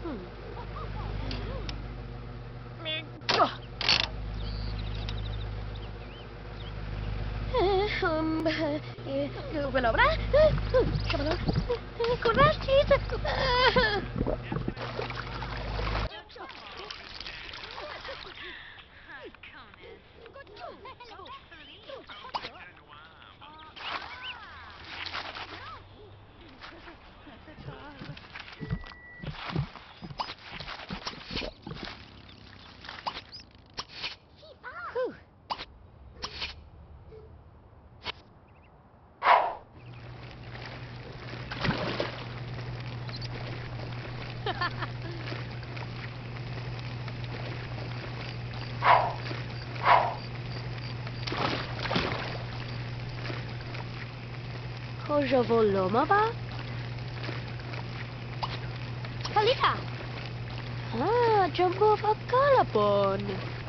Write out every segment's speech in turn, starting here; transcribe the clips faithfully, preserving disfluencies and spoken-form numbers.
Um, Willow, come on, courage, Jesus. Cosa voloma ba? Kalika. Ah, jumbo fakalapon.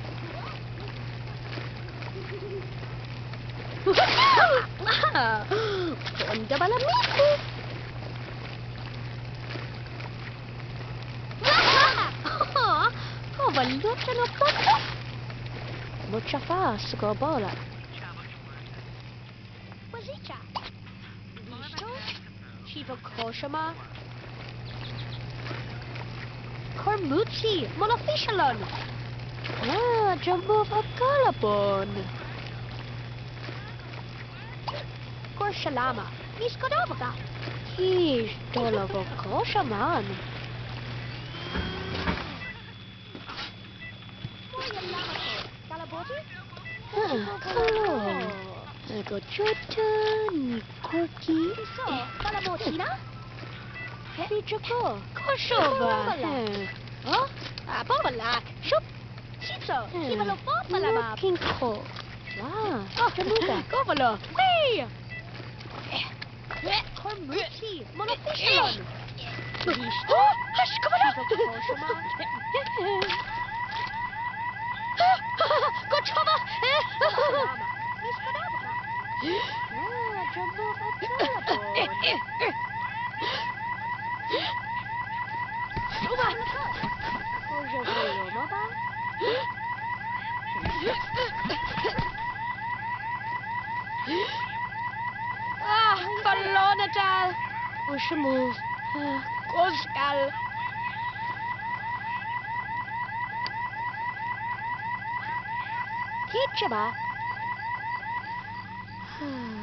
Ah, ponda balamiku. Oh, valuta no poto. Mucha fast go bola. Wazicha. Visto? Shiva Koshama. Kormutsi, Monofishalon. Ah, jumbo fakalapon. Korshalama. Niskodovaka. He's Dolovo Koshaman. Hello. I got Jota, Corky. So, Balabotina? Fichako. Koshova. Oh, a Bobalak. Shup. Shitso. Kibalo Bobalaba. King Ko. Wow. Oh, Jamuka. Govalo. Hey! Kormuti. Monofishalon. Oh, hush, come on. Good trouble! Ah, Colonadal! We should move. Goskal! Kitchaba.